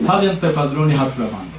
サージェント・ペッパーズ・ロンリー・ハーツ・クラブバンド。